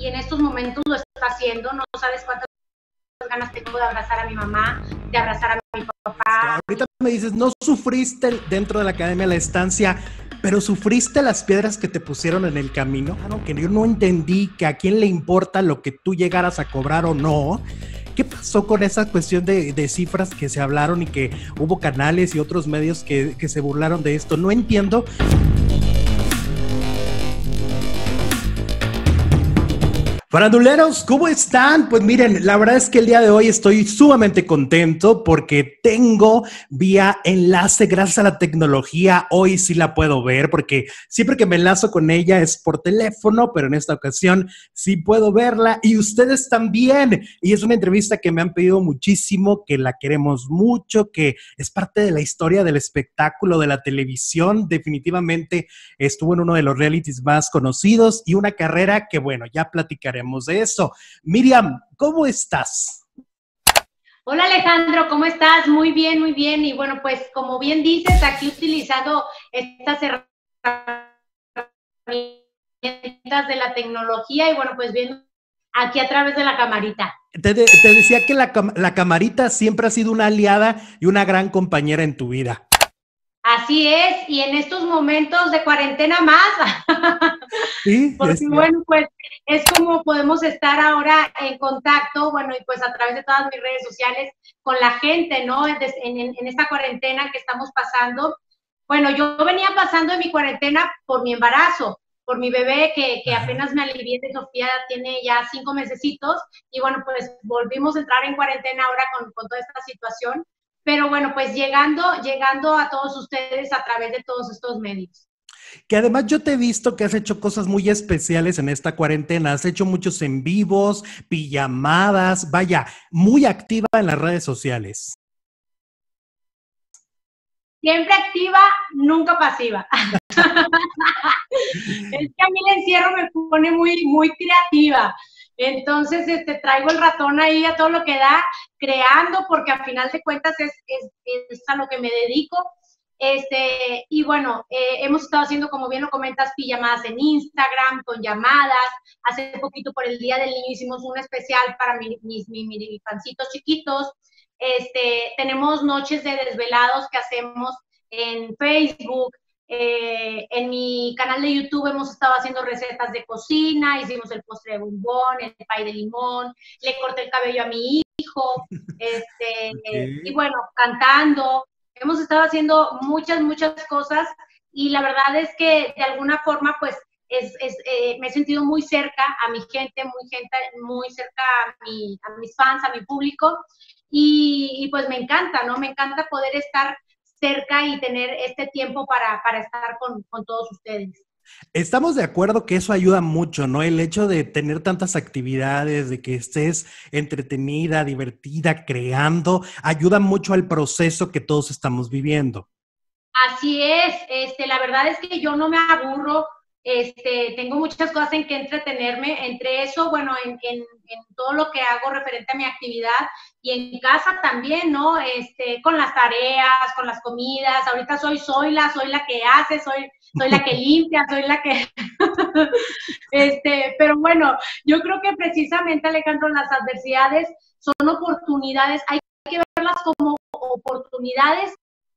y en estos momentos lo está haciendo. No sabes cuántas ganas tengo de abrazar a mi mamá, de abrazar a mi papá. Ahorita me dices, no sufriste dentro de la academia la estancia, pero sufriste las piedras que te pusieron en el camino. Claro, que yo no entendí que a quién le importa lo que tú llegaras a cobrar o no. ¿Qué pasó con esa cuestión de cifras que se hablaron y que hubo canales y otros medios que se burlaron de esto? No entiendo. Faranduleros, ¿cómo están? Pues miren, la verdad es que el día de hoy estoy sumamente contento porque tengo vía enlace gracias a la tecnología. Hoy sí la puedo ver porque siempre que me enlazo con ella es por teléfono, pero en esta ocasión sí puedo verla y ustedes también. Y es una entrevista que me han pedido muchísimo, que la queremos mucho, que es parte de la historia del espectáculo, de la televisión. Definitivamente estuvo en uno de los realities más conocidos y una carrera que, bueno, ya platicaremos de eso. Miriam, ¿cómo estás? Hola Alejandro, ¿cómo estás? Muy bien, muy bien. Y bueno, pues como bien dices, aquí utilizando estas herramientas de la tecnología y bueno, pues viendo aquí a través de la camarita. Te decía que la camarita siempre ha sido una aliada y una gran compañera en tu vida. Así es, y en estos momentos de cuarentena más, Sí, porque bueno, pues es como podemos estar ahora en contacto, bueno, y pues a través de todas mis redes sociales con la gente, ¿no? En esta cuarentena que estamos pasando. Bueno, yo venía pasando en mi cuarentena por mi embarazo, por mi bebé que apenas me alivié de Sofía, tiene ya 5 mesecitos, y bueno, pues volvimos a entrar en cuarentena ahora con toda esta situación. Pero bueno, pues llegando a todos ustedes a través de todos estos medios. Que además yo te he visto que has hecho cosas muy especiales en esta cuarentena, has hecho muchos en vivos, pijamadas, vaya, muy activa en las redes sociales. Siempre activa, nunca pasiva. Es que a mí el encierro me pone muy creativa. Entonces, traigo el ratón ahí a todo lo que da, creando, porque al final de cuentas es a lo que me dedico. Y bueno, hemos estado haciendo, como bien lo comentas, pijamadas en Instagram, con llamadas. Hace poquito por el Día del Niño hicimos un especial para mis pancitos chiquitos. Tenemos noches de desvelados que hacemos en Facebook. En mi canal de YouTube hemos estado haciendo recetas de cocina, hicimos el postre de bombón, el pay de limón, le corté el cabello a mi hijo, Okay. y bueno, cantando. Hemos estado haciendo muchas cosas y la verdad es que de alguna forma pues me he sentido muy cerca a mi gente, muy cerca a mis fans, a mi público y pues me encanta, ¿no? Me encanta poder estar cerca y tener este tiempo para estar con todos ustedes. Estamos de acuerdo que eso ayuda mucho, ¿no? El hecho de tener tantas actividades, de que estés entretenida, divertida, creando, ayuda mucho al proceso que todos estamos viviendo. Así es, la verdad es que yo no me aburro, tengo muchas cosas en que entretenerme, entre eso, bueno, en todo lo que hago referente a mi actividad y en casa también, ¿no? Con las tareas, con las comidas, ahorita soy la que hace, soy la que limpia, soy la que... pero bueno, yo creo que precisamente, Alejandro, las adversidades son oportunidades, hay que verlas como oportunidades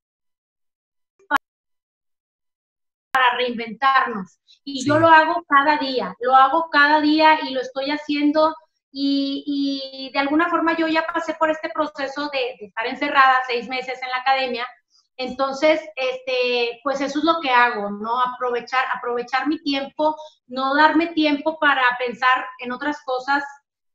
para reinventarnos. Y sí, yo lo hago cada día y lo estoy haciendo y de alguna forma yo ya pasé por este proceso de estar encerrada 6 meses en la academia. Entonces, pues eso es lo que hago, ¿no? Aprovechar mi tiempo, no darme tiempo para pensar en otras cosas.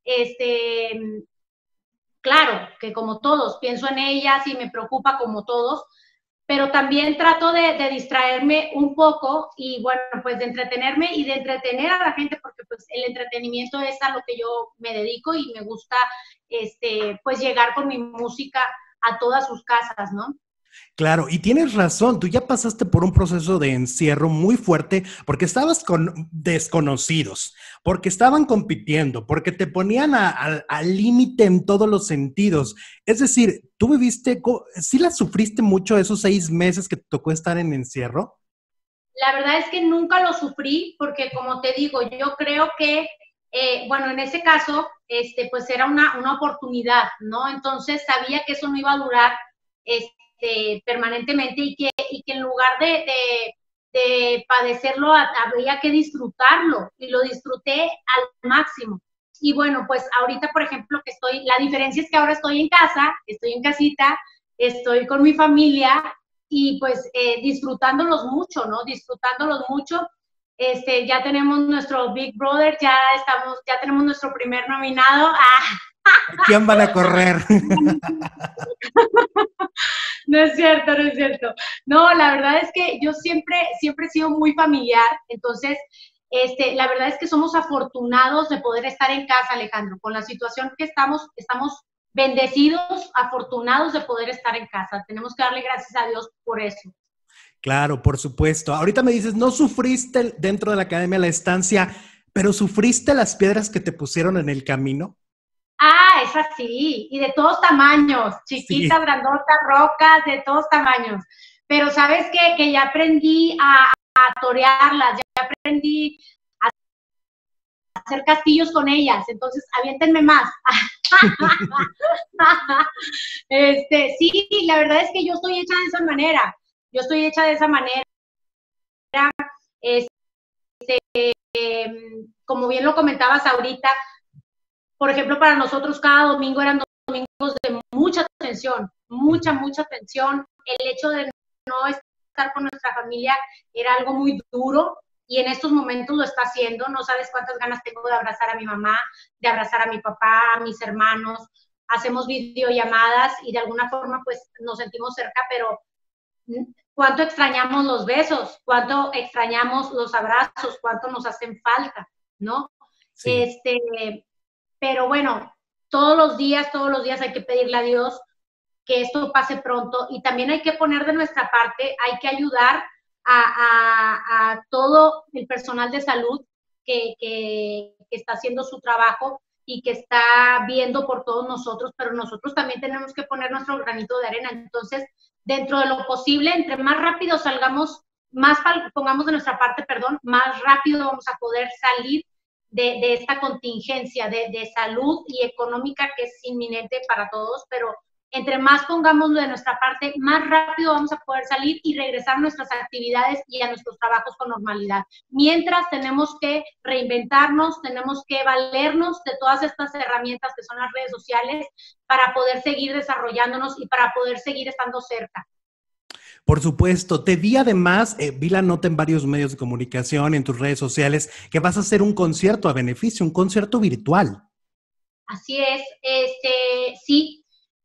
Claro, que como todos, pienso en ellas y me preocupa como todos, pero también trato de distraerme un poco y bueno, pues de entretenerme y de entretener a la gente, porque pues el entretenimiento es a lo que yo me dedico y me gusta pues llegar con mi música a todas sus casas, ¿no? Claro, y tienes razón, tú ya pasaste por un proceso de encierro muy fuerte porque estabas con desconocidos, porque estaban compitiendo, porque te ponían al límite en todos los sentidos. Es decir, tú viviste, ¿sí la sufriste mucho esos 6 meses que te tocó estar en encierro? La verdad es que nunca lo sufrí porque, como te digo, yo creo que bueno, en ese caso, pues era una oportunidad, ¿no? Entonces sabía que eso no iba a durar permanentemente y que en lugar de padecerlo, habría que disfrutarlo, y lo disfruté al máximo. Y bueno, pues ahorita, por ejemplo, la diferencia es que ahora estoy en casa, estoy en casita, estoy con mi familia y pues disfrutándolos mucho, ¿no? Disfrutándolos mucho. Ya tenemos nuestro Big Brother, ya tenemos nuestro primer nominado. ¿Quién van a correr? No es cierto, no es cierto. No, la verdad es que yo siempre he sido muy familiar, entonces, la verdad es que somos afortunados de poder estar en casa, Alejandro, con la situación que estamos bendecidos, afortunados de poder estar en casa. Tenemos que darle gracias a Dios por eso. Claro, por supuesto. Ahorita me dices, no sufriste dentro de la academia la estancia, pero sufriste las piedras que te pusieron en el camino. Es así, y de todos tamaños, chiquitas, Sí. grandotas, rocas, de todos tamaños. Pero sabes qué? Que ya aprendí a torearlas, ya aprendí a hacer castillos con ellas, entonces aviéntenme más. Sí, la verdad es que yo estoy hecha de esa manera, yo estoy hecha de esa manera. Este, como bien lo comentabas ahorita, por ejemplo, para nosotros cada domingo eran domingos de mucha tensión, mucha tensión. El hecho de no estar con nuestra familia era algo muy duro, y en estos momentos lo está haciendo. No sabes cuántas ganas tengo de abrazar a mi mamá, de abrazar a mi papá, a mis hermanos. Hacemos videollamadas y de alguna forma pues nos sentimos cerca, pero cuánto extrañamos los besos, cuánto extrañamos los abrazos, cuánto nos hacen falta, ¿no? Sí. Pero bueno, todos los días hay que pedirle a Dios que esto pase pronto, y también hay que poner de nuestra parte, hay que ayudar a todo el personal de salud que está haciendo su trabajo y que está viendo por todos nosotros, pero nosotros también tenemos que poner nuestro granito de arena. Entonces, dentro de lo posible, entre más rápido salgamos, más pongamos de nuestra parte, perdón, más rápido vamos a poder salir de esta contingencia de salud y económica que es inminente para todos, pero entre más pongamos de nuestra parte, más rápido vamos a poder salir y regresar a nuestras actividades y a nuestros trabajos con normalidad. Mientras tenemos que reinventarnos, tenemos que valernos de todas estas herramientas que son las redes sociales para poder seguir desarrollándonos y para poder seguir estando cerca. Por supuesto, te vi además, vi la nota en varios medios de comunicación, en tus redes sociales, que vas a hacer un concierto a beneficio, un concierto virtual. Así es, sí,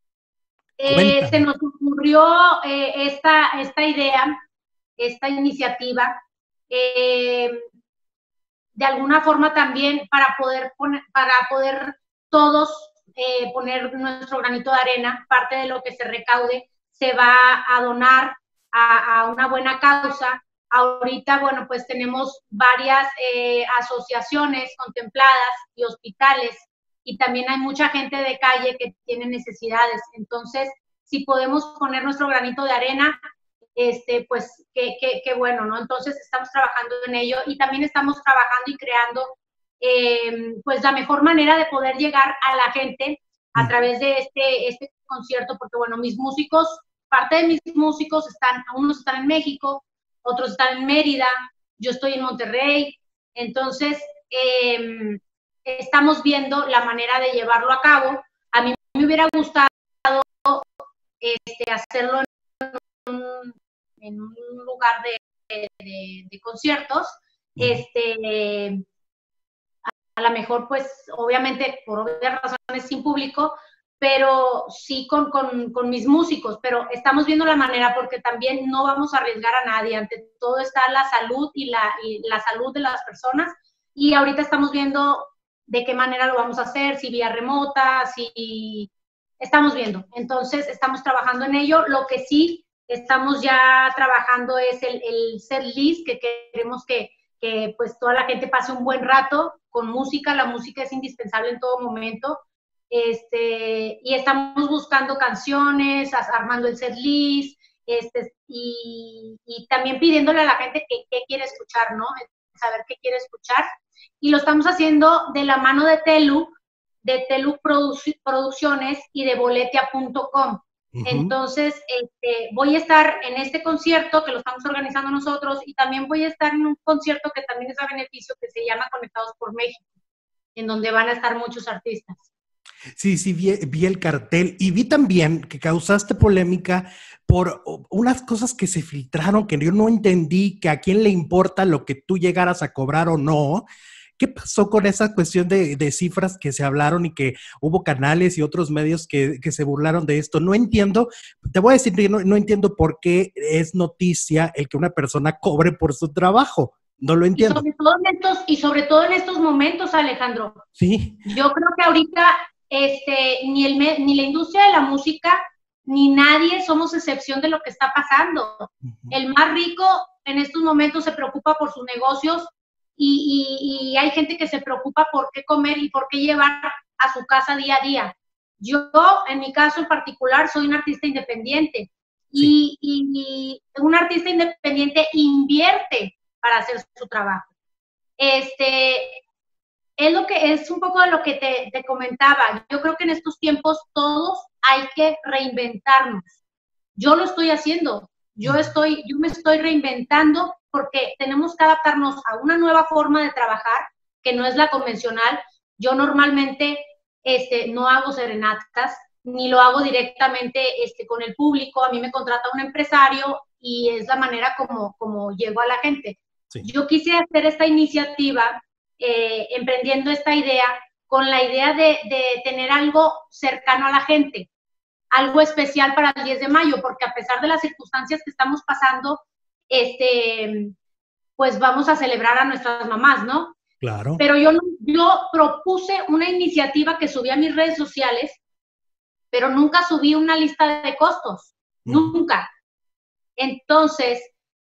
se Cuéntame. nos ocurrió esta idea, esta iniciativa, eh, de alguna forma también para poder todos poner nuestro granito de arena. Parte de lo que se recaude se va a donar a una buena causa. Ahorita, bueno, pues tenemos varias asociaciones contempladas y hospitales, y también hay mucha gente de calle que tiene necesidades. Entonces, si podemos poner nuestro granito de arena, pues qué bueno, ¿no? Entonces estamos trabajando en ello, y también estamos trabajando y creando pues la mejor manera de poder llegar a la gente a través de este concierto, porque bueno, parte de mis músicos unos están en México, otros están en Mérida, yo estoy en Monterrey. Entonces estamos viendo la manera de llevarlo a cabo. A mí me hubiera gustado hacerlo en un lugar de conciertos. A lo mejor, pues, obviamente, por obvias razones, sin público, pero sí con mis músicos. Pero estamos viendo la manera, porque también no vamos a arriesgar a nadie. Ante todo está la salud y la salud de las personas. Y ahorita estamos viendo de qué manera lo vamos a hacer, si vía remota, si estamos viendo. Entonces, estamos trabajando en ello. Lo que sí estamos ya trabajando es el set list, que queremos que pues toda la gente pase un buen rato con música. La música es indispensable en todo momento. Y estamos buscando canciones, armando el set list, y también pidiéndole a la gente qué quiere escuchar, ¿no? Saber qué quiere escuchar. y lo estamos haciendo de la mano de Telu Producciones y de boletia.com. Entonces, voy a estar en este concierto que lo estamos organizando nosotros y también voy a estar en un concierto que también es a beneficio que se llama Conectados por México, en donde van a estar muchos artistas. Sí, sí, vi el cartel y vi también que causaste polémica por unas cosas que se filtraron que yo no entendí, que a quién le importa lo que tú llegaras a cobrar o no. ¿Qué pasó con esa cuestión de cifras que se hablaron y que hubo canales y otros medios que se burlaron de esto? No entiendo, te voy a decir, no entiendo por qué es noticia el que una persona cobre por su trabajo. No lo entiendo. Y sobre todo en estos momentos, Alejandro. Sí. Yo creo que ahorita ni la industria de la música, ni nadie somos excepción de lo que está pasando. El más rico en estos momentos se preocupa por sus negocios y hay gente que se preocupa por qué comer y por qué llevar a su casa día a día. Yo, en mi caso en particular, soy un artista independiente y un artista independiente invierte para hacer su trabajo. Es un poco de lo que te comentaba. Yo creo que en estos tiempos todos hay que reinventarnos. Yo lo estoy haciendo. Yo me estoy reinventando porque tenemos que adaptarnos a una nueva forma de trabajar que no es la convencional. Yo normalmente no hago serenatas, ni lo hago directamente con el público. A mí me contrata un empresario y es la manera como llego a la gente. Sí. Yo quise hacer esta iniciativa emprendiendo esta idea con la idea de tener algo cercano a la gente, algo especial para el 10 de mayo, porque a pesar de las circunstancias que estamos pasando, pues vamos a celebrar a nuestras mamás, ¿no? Claro. Pero yo propuse una iniciativa que subí a mis redes sociales, pero nunca subí una lista de costos, nunca. Entonces,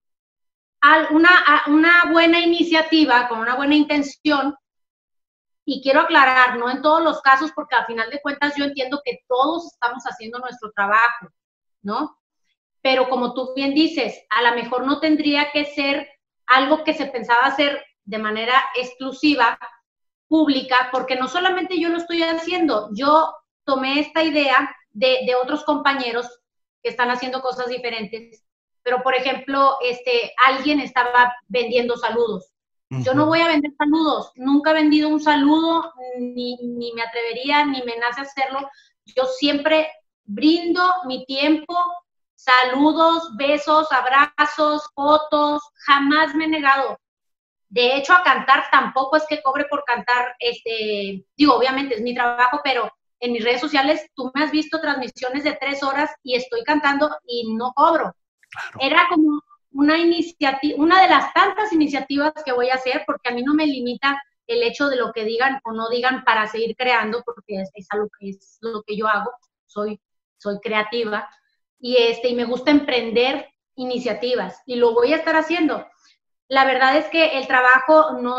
una buena iniciativa, con una buena intención, y quiero aclarar, no en todos los casos, porque al final de cuentas yo entiendo que todos estamos haciendo nuestro trabajo, ¿no? Pero como tú bien dices, a lo mejor no tendría que ser algo que se pensaba hacer de manera exclusiva, pública, porque no solamente yo lo estoy haciendo, yo tomé esta idea de otros compañeros que están haciendo cosas diferentes. Pero, por ejemplo, alguien estaba vendiendo saludos. Yo no voy a vender saludos. Nunca he vendido un saludo, ni me atrevería, ni me nace hacerlo. Yo siempre brindo mi tiempo, saludos, besos, abrazos, fotos. Jamás me he negado. De hecho, a cantar tampoco es que cobre por cantar. Obviamente es mi trabajo, pero en mis redes sociales tú me has visto transmisiones de 3 horas y estoy cantando y no cobro. Claro. Era como una iniciativa, una de las tantas iniciativas que voy a hacer, porque a mí no me limita el hecho de lo que digan o no digan para seguir creando, porque es lo que yo hago, soy creativa, y me gusta emprender iniciativas, y lo voy a estar haciendo. La verdad es que el trabajo no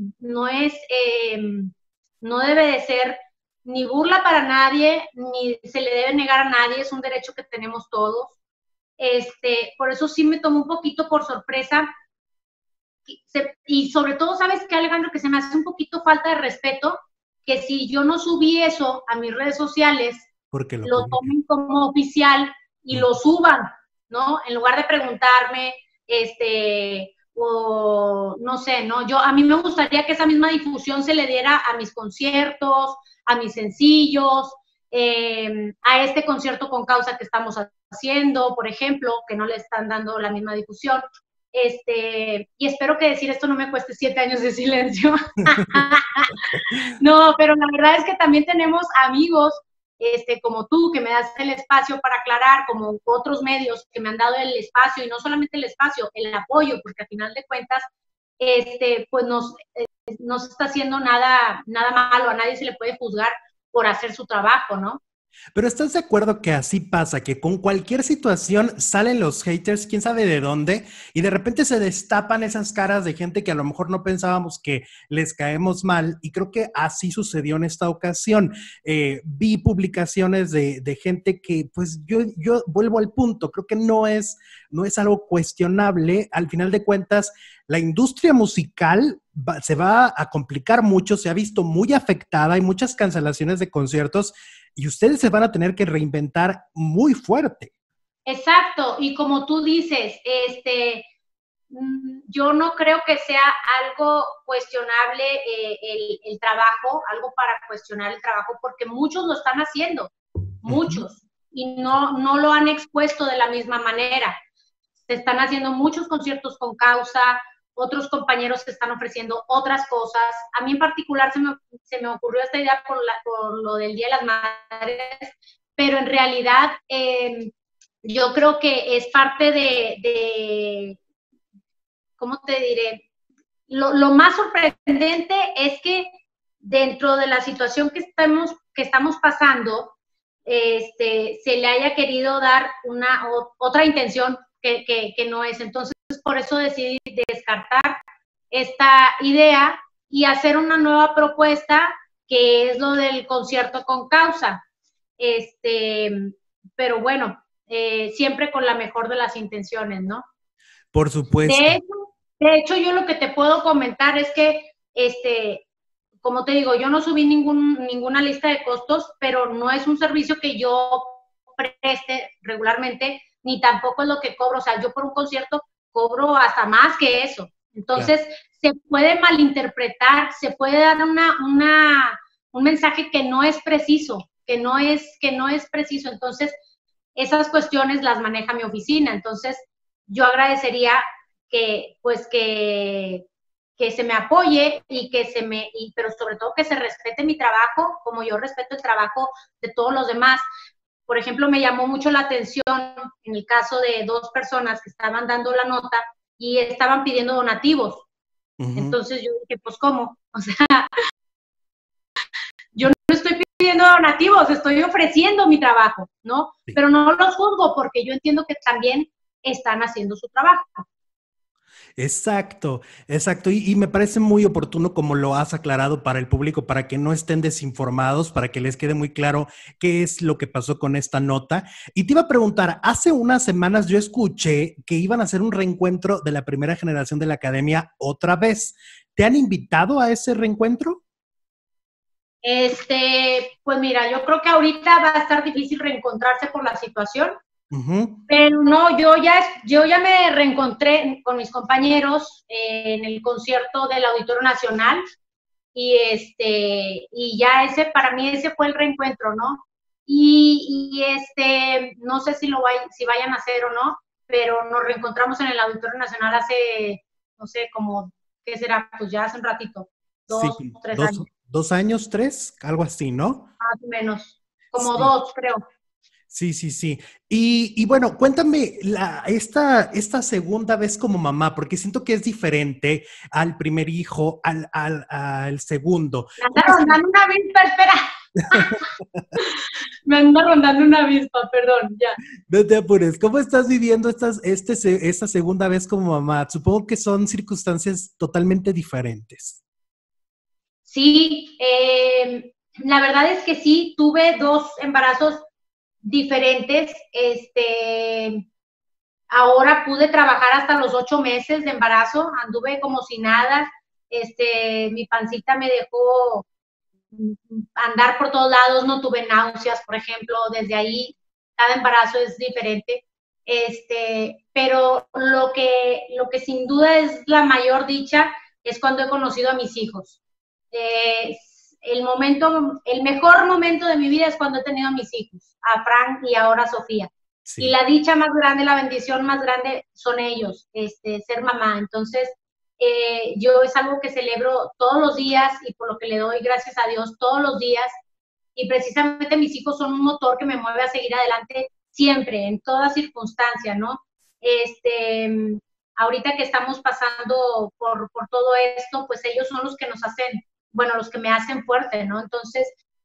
debe de ser ni burla para nadie, ni se le debe negar a nadie, es un derecho que tenemos todos. Por eso sí me tomó un poquito por sorpresa y sobre todo, ¿sabes qué, Alejandro? Que se me hace un poquito falta de respeto que si yo no subí eso a mis redes sociales, porque lo tomen como oficial y lo suban, ¿no? En lugar de preguntarme, o no sé, ¿no? A mí me gustaría que esa misma difusión se le diera a mis conciertos, a mis sencillos, a este concierto con causa que estamos haciendo, por ejemplo, que no le están dando la misma difusión. Y espero que decir esto no me cueste 7 años de silencio. No, pero la verdad es que también tenemos amigos como tú, que me das el espacio para aclarar, como otros medios que me han dado el espacio, y no solamente el espacio, el apoyo, porque al final de cuentas, pues no se está haciendo nada malo, a nadie se le puede juzgar por hacer su trabajo, ¿no? Pero ¿estás de acuerdo que así pasa? Que con cualquier situación salen los haters, quién sabe de dónde, y de repente se destapan esas caras de gente que a lo mejor no pensábamos que les caemos mal, y creo que así sucedió en esta ocasión. Vi publicaciones de gente que, pues yo vuelvo al punto, creo que no es algo cuestionable. Al final de cuentas, la industria musical se va a complicar mucho, se ha visto muy afectada, hay muchas cancelaciones de conciertos y ustedes se van a tener que reinventar muy fuerte. Exacto, y como tú dices, yo no creo que sea algo cuestionable el trabajo, algo para cuestionar el trabajo, porque muchos lo están haciendo, muchos, y no lo han expuesto de la misma manera. Se están haciendo muchos conciertos con causa, otros compañeros se están ofreciendo otras cosas. A mí en particular se me ocurrió esta idea por lo del Día de las Madres, pero en realidad yo creo que es parte de ¿cómo te diré? Lo más sorprendente es que dentro de la situación que estamos pasando, se le haya querido dar otra intención que no es. Entonces, por eso decidí descartar esta idea y hacer una nueva propuesta que es lo del concierto con causa. Pero bueno, siempre con la mejor de las intenciones, ¿no? Por supuesto. De hecho, yo lo que te puedo comentar es que, como te digo, yo no subí ninguna lista de costos, pero no es un servicio que yo preste regularmente, ni tampoco es lo que cobro. O sea, yo por un concierto cobro hasta más que eso. Entonces, claro, se puede malinterpretar, se puede dar un mensaje que no es preciso, que no es preciso. Entonces, esas cuestiones las maneja mi oficina. Entonces, yo agradecería que se me apoye pero sobre todo que se respete mi trabajo como yo respeto el trabajo de todos los demás. Por ejemplo, me llamó mucho la atención en el caso de 2 personas que estaban dando la nota y estaban pidiendo donativos. Entonces yo dije, pues, ¿cómo? O sea, yo no estoy pidiendo donativos, estoy ofreciendo mi trabajo, ¿no? Sí. Pero no los juzgo porque yo entiendo que también están haciendo su trabajo. Exacto, exacto. Y me parece muy oportuno como lo has aclarado para el público, para que no estén desinformados, para que les quede muy claro qué es lo que pasó con esta nota. Y te iba a preguntar, hace unas semanas yo escuché que iban a hacer un reencuentro de la primera generación de la academia otra vez. ¿Te han invitado a ese reencuentro? Pues mira, yo creo que ahorita va a estar difícil reencontrarse por la situación. Pero no, yo ya me reencontré con mis compañeros en el concierto del Auditorio Nacional y ya para mí ese fue el reencuentro, ¿no? Y no sé si vayan a hacer o no, pero nos reencontramos en el Auditorio Nacional hace, no sé, como, ¿qué será? Pues ya hace un ratito, 3 años. 2 años, 3, algo así, ¿no? Más o menos, como sí. 2, creo. Sí, sí, sí. Y bueno, cuéntame esta segunda vez como mamá, porque siento que es diferente al primer hijo, al segundo. Me anda rondando una avispa, espera. Me anda rondando una avispa, perdón, ya. No te apures. ¿Cómo estás viviendo esta segunda vez como mamá? Supongo que son circunstancias totalmente diferentes. Sí, la verdad es que sí, tuve 2 embarazos diferentes. Ahora pude trabajar hasta los 8 meses de embarazo, anduve como si nada. Mi pancita me dejó andar por todos lados, no tuve náuseas, por ejemplo. Desde ahí cada embarazo es diferente. Pero lo que sin duda es la mayor dicha es cuando he conocido a mis hijos. El mejor momento de mi vida es cuando he tenido a mis hijos, a Frank y ahora a Sofía. Sí. Y la dicha más grande, la bendición más grande son ellos, ser mamá. Entonces, yo es algo que celebro todos los días y por lo que le doy gracias a Dios todos los días. Y precisamente mis hijos son un motor que me mueve a seguir adelante siempre, en toda circunstancia, ¿no? Ahorita que estamos pasando por todo esto, pues ellos son los que nos hacen, bueno, los que me hacen fuerte, ¿no? Entonces,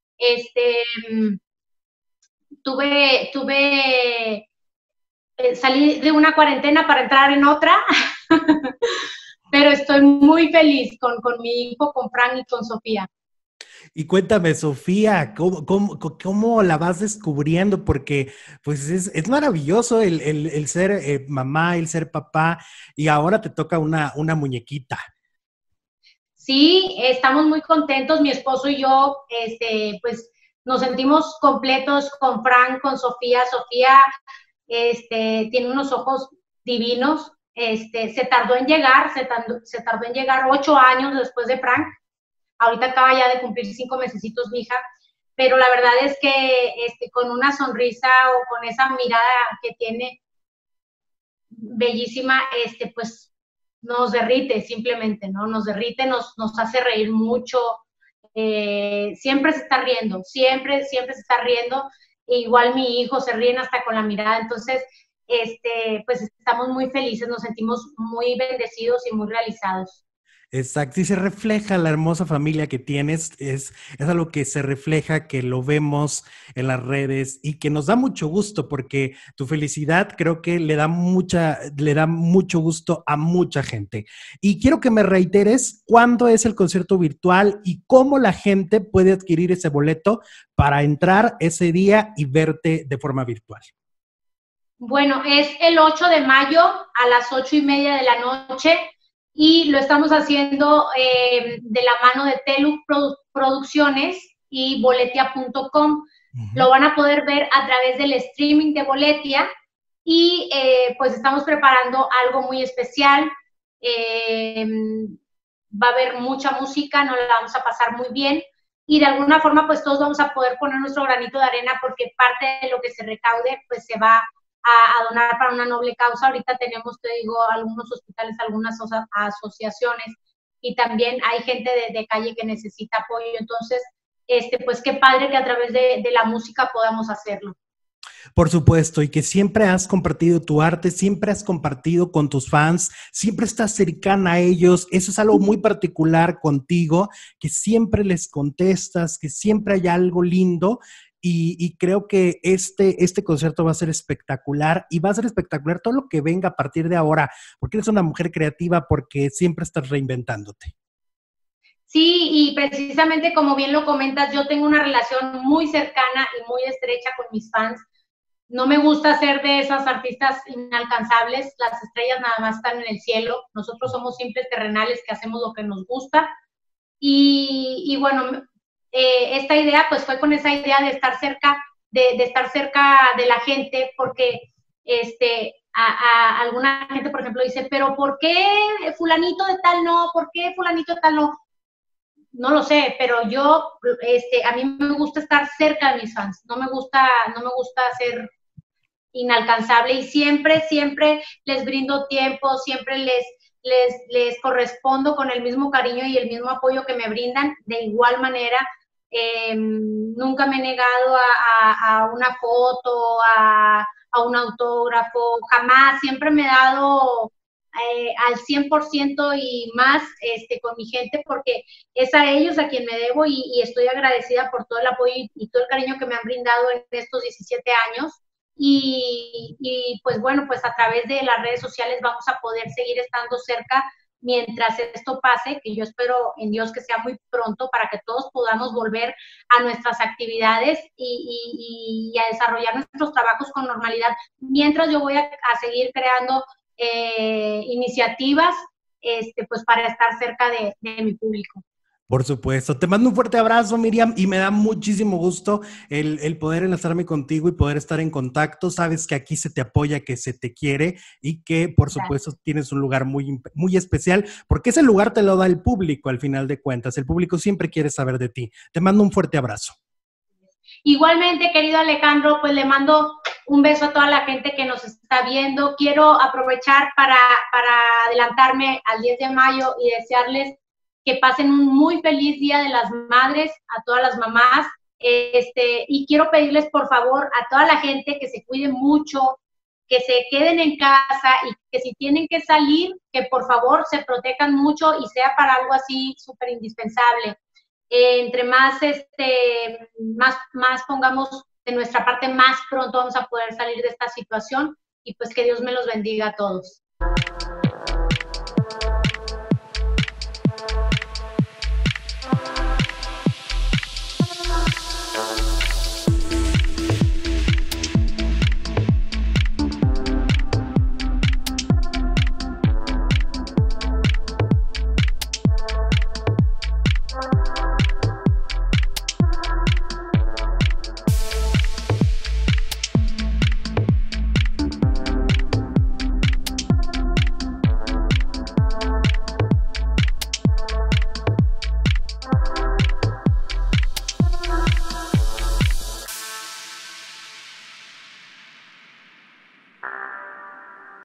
salí de una cuarentena para entrar en otra, pero estoy muy feliz con mi hijo, con Frank y con Sofía. Y cuéntame, Sofía, ¿cómo la vas descubriendo? Porque pues es maravilloso el ser mamá, el ser papá, y ahora te toca una muñequita. Sí, estamos muy contentos, mi esposo y yo, pues nos sentimos completos con Frank, con Sofía. Sofía, tiene unos ojos divinos. Se tardó en llegar, se tardó en llegar 8 años después de Frank. Ahorita acaba ya de cumplir 5 mesecitos mi hija, pero la verdad es que con una sonrisa o con esa mirada que tiene bellísima, pues nos derrite simplemente, ¿no? Nos derrite, nos hace reír mucho, siempre se está riendo, siempre se está riendo, e igual mi hijo se ríen hasta con la mirada, entonces, pues estamos muy felices, nos sentimos muy bendecidos y muy realizados. Exacto, y se refleja la hermosa familia que tienes, es algo que se refleja, que lo vemos en las redes y que nos da mucho gusto porque tu felicidad creo que le da mucho gusto a mucha gente. Y quiero que me reiteres cuándo es el concierto virtual y cómo la gente puede adquirir ese boleto para entrar ese día y verte de forma virtual. Bueno, es el 8 de mayo a las 8:30 de la noche y lo estamos haciendo de la mano de Telu Producciones y boletia.com. Lo van a poder ver a través del streaming de Boletia y pues estamos preparando algo muy especial. Va a haber mucha música, nos la vamos a pasar muy bien y de alguna forma pues todos vamos a poder poner nuestro granito de arena porque parte de lo que se recaude pues se va a donar para una noble causa. Ahorita tenemos, te digo, algunos hospitales, algunas asociaciones y también hay gente de calle que necesita apoyo. Entonces, pues qué padre que a través de la música podamos hacerlo. Por supuesto, y que siempre has compartido tu arte, siempre has compartido con tus fans, siempre estás cercana a ellos. Eso es algo muy particular contigo, que siempre les contestas, que siempre hay algo lindo. Y creo que este concierto va a ser espectacular y va a ser espectacular todo lo que venga a partir de ahora, porque eres una mujer creativa, porque siempre estás reinventándote. Sí, y precisamente como bien lo comentas, yo tengo una relación muy cercana y muy estrecha con mis fans. No me gusta ser de esas artistas inalcanzables, las estrellas nada más están en el cielo, nosotros somos simples terrenales que hacemos lo que nos gusta y bueno, esta idea pues fue con esa idea de estar cerca, de estar cerca de la gente porque alguna gente por ejemplo dice, pero ¿por qué fulanito de tal no? ¿Por qué fulanito de tal no? No lo sé, pero yo, a mí me gusta estar cerca de mis fans, no me gusta ser inalcanzable y siempre les brindo tiempo, siempre les correspondo con el mismo cariño y el mismo apoyo que me brindan de igual manera. Nunca me he negado a una foto, a un autógrafo, jamás, siempre me he dado al 100% y más con mi gente porque es a ellos a quien me debo y estoy agradecida por todo el apoyo y todo el cariño que me han brindado en estos 17 años y pues bueno, pues a través de las redes sociales vamos a poder seguir estando cerca mientras esto pase, que yo espero en Dios que sea muy pronto para que todos podamos volver a nuestras actividades y a desarrollar nuestros trabajos con normalidad, mientras yo voy a seguir creando iniciativas pues para estar cerca de mi público. Por supuesto. Te mando un fuerte abrazo, Miriam, y me da muchísimo gusto el poder enlazarme contigo y poder estar en contacto. Sabes que aquí se te apoya, que se te quiere y que, por supuesto, Gracias. tienes un lugar muy especial, porque ese lugar te lo da el público al final de cuentas. El público siempre quiere saber de ti. Te mando un fuerte abrazo. Igualmente, querido Alejandro, pues le mando un beso a toda la gente que nos está viendo. Quiero aprovechar para adelantarme al 10 de mayo y desearles que pasen un muy feliz Día de las Madres a todas las mamás. Y quiero pedirles, por favor, a toda la gente que se cuide mucho, que se queden en casa y que si tienen que salir, que por favor se protejan mucho y sea para algo así súper indispensable. Entre más pongamos de nuestra parte, más pronto vamos a poder salir de esta situación y pues que Dios me los bendiga a todos.